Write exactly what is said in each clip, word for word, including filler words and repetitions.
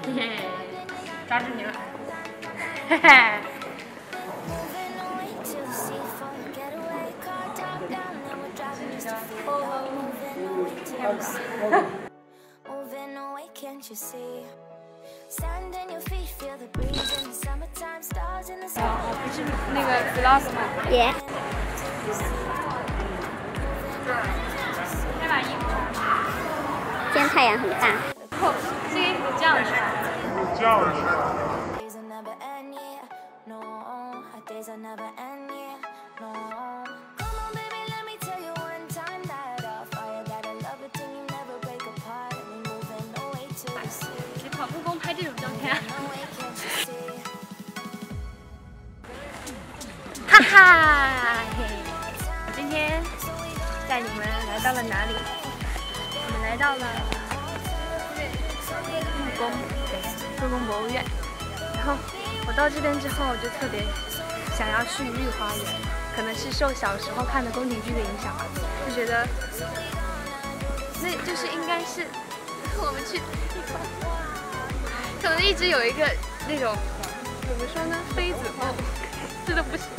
嘿，抓住你了，嘿嘿。 哦，不是那个 vlog 吗？ 耶。 那把衣服。 今天太阳很大。 哦，这个衣服这样是吧？ 这样是吧？ 跑故宫拍这种照片，哈哈！嘿，今天带你们来到了哪里？我们来到了故宫，对，故宫博物院。然后我到这边之后，就特别想要去御花园，可能是受小时候看的宫廷剧的影响吧，就觉得那就是应该是我们去的地方。 可能一直有一个那种怎么说呢，妃子梦，真的不行。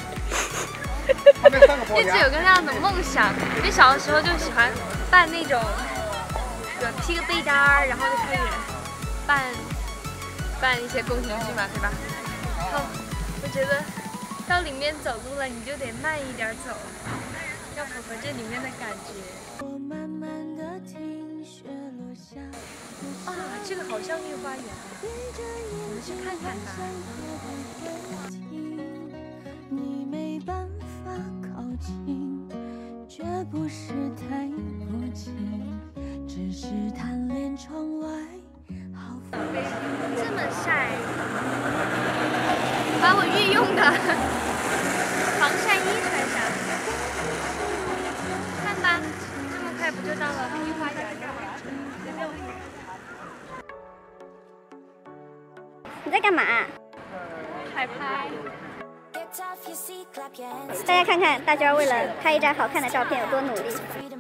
一直有个那样的梦想，因为小的时候就喜欢扮那种，披个被单儿，然后就开始扮扮一些宫廷剧嘛，对吧？然后我觉得到里面走路了，你就得慢一点走，要符合这里面的感觉。啊，这个好像御花园啊，我们去看看吧。你没办法靠近，绝不是太无情，只是贪恋窗外好风景。这么晒，把我御用的防晒衣穿上。看吧，这么快不就到了御花园了吗？ 你在干嘛？ 海拍。 大家看看，大娟为了拍一张好看的照片有多努力。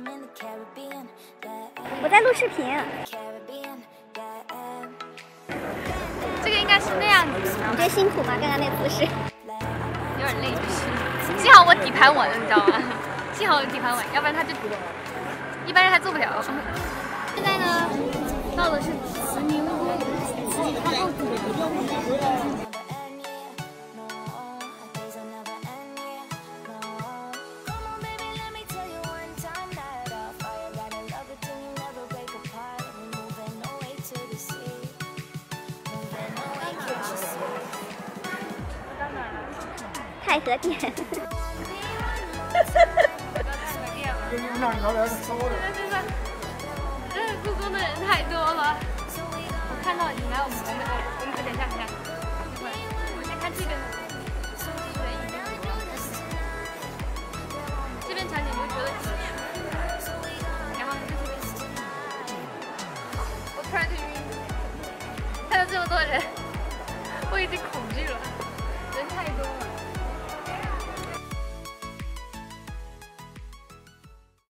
我在录视频。 这个应该是那样子的。 你觉得辛苦吗？刚刚那个姿势。 有点累，就是。幸好我底盘稳了，你知道吗？幸好我底盘稳，要不然他就一般人还做不了。现在呢，到的是慈宁宫。 太和殿。真的，真的，故宫的人太多了。我看到你来，我们我们我们等一下，等一下，一会儿我先看这边的。这边场景就觉得。